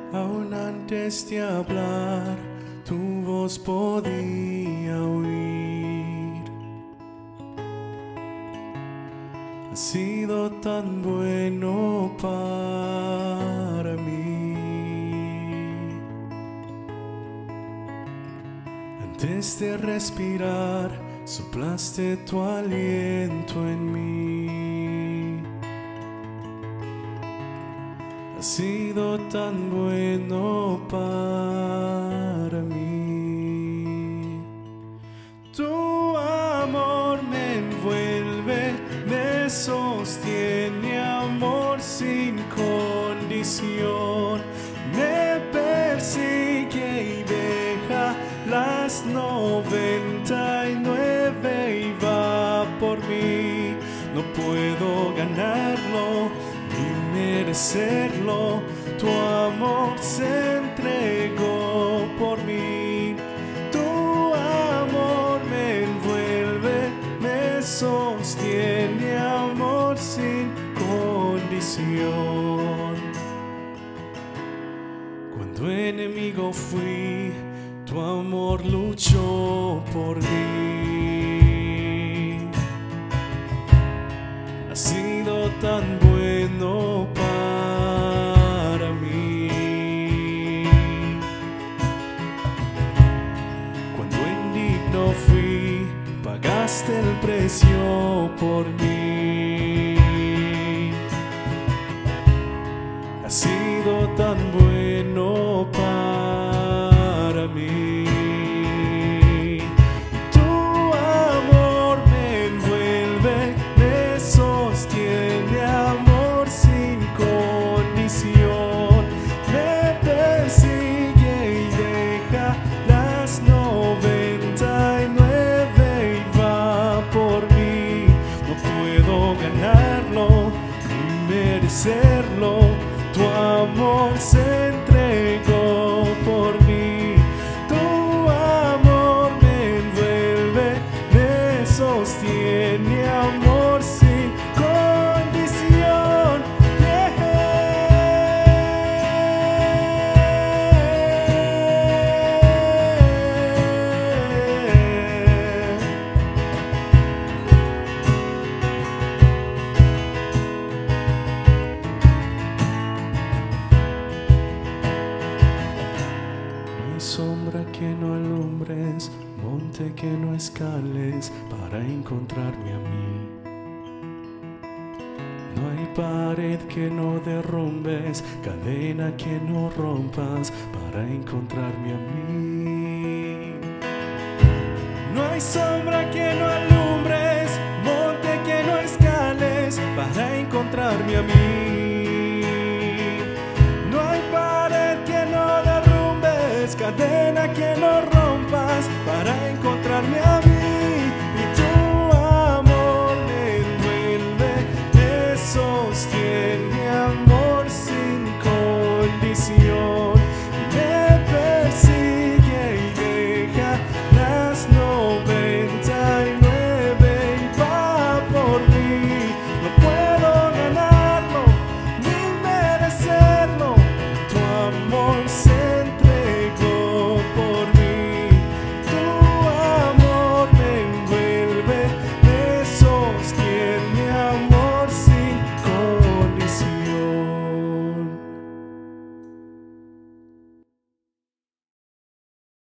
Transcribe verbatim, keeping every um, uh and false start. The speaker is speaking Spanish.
Aún antes de hablar, tu voz podía oír. Has sido tan bueno para mí. Antes de respirar, soplaste tu aliento en mí. Has sido tan bueno para mí. Tu amor me envuelve, me sostiene, amor sin condición. Me persigue y deja las noventa y nueve y va por mí. No puedo ganarlo ni merecerlo, tu amor se entregó por mí. Tu amor me envuelve, me sostiene, amor sin condición. Cuando enemigo fui, tu amor luchó por mí. Has sido tan bueno para mí. Cuando indigno fui, pagaste el precio por mí. Has sido tan bueno para mí. Serlo, tu amor se entregó por mí. Tu amor me envuelve, me sostiene, amor sin condición. Sombra que no alumbres, monte que no escales para encontrarme a mí. No hay pared que no derrumbes, cadena que no rompas para encontrarme a mí. No hay sol